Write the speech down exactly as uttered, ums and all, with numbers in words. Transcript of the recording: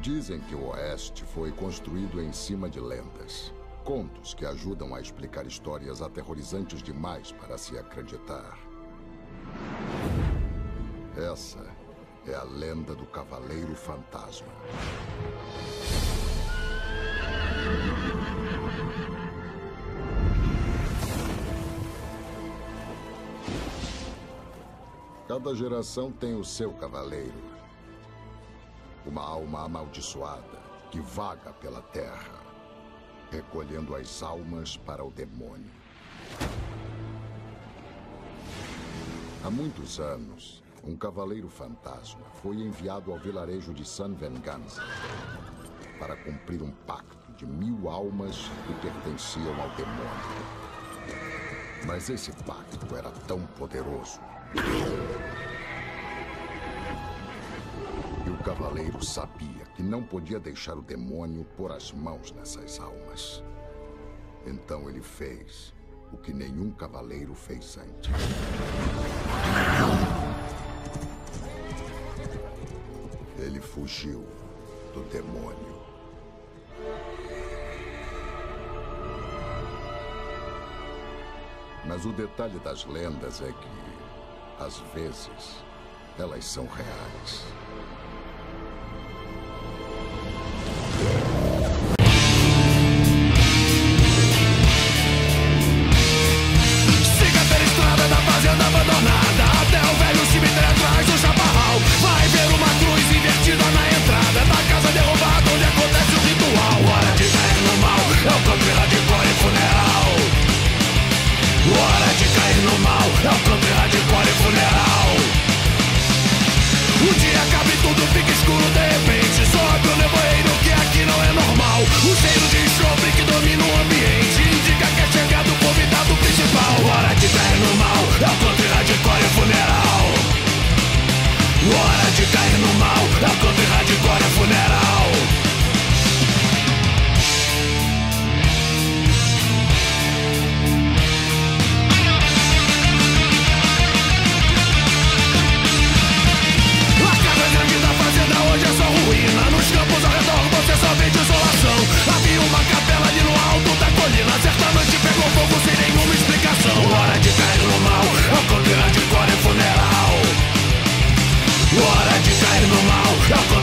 Dizem que o Oeste foi construído em cima de lendas. Contos que ajudam a explicar histórias aterrorizantes demais para se acreditar. Essa é a lenda do Cavaleiro Fantasma. Cada geração tem o seu cavaleiro. Uma alma amaldiçoada que vaga pela terra, recolhendo as almas para o demônio. Há muitos anos, um cavaleiro fantasma foi enviado ao vilarejo de San Venganza para cumprir um pacto de mil almas que pertenciam ao demônio. Mas esse pacto era tão poderoso e o cavaleiro sabia que não podia deixar o demônio pôr as mãos nessas almas. Então ele fez o que nenhum cavaleiro fez antes. Ele fugiu do demônio. Mas o detalhe das lendas é que, às vezes, elas são reais. Siga pela estrada da fazenda abandonada até o velho cemitério atrás do chaparral. Vai ver uma cruz invertida na entrada da casa derrubada onde acontece o ritual. Hora de cair no mal, é o canto hardcore e funeral. Hora de cair no mal, é o canto hardcore e funeral. O dia acaba e tudo fica escuro de repente. Sobe o nevoeiro que aqui não é normal. O cheiro de enxofre que domina o ambiente indica que é chegado o convidado principal. Hora de cair no mal, é o canto hardcore e funeral. Hora de cair no mal, é o canto hardcore e funeral. Hoje é só ruína, nos campos ao redor você só vê desolação. Havia uma capela ali no alto da colina, certa noite pegou fogo sem nenhuma explicação. Hora de cair no mal, é o canto hardcore e funeral. Hora de cair no mal, é o canto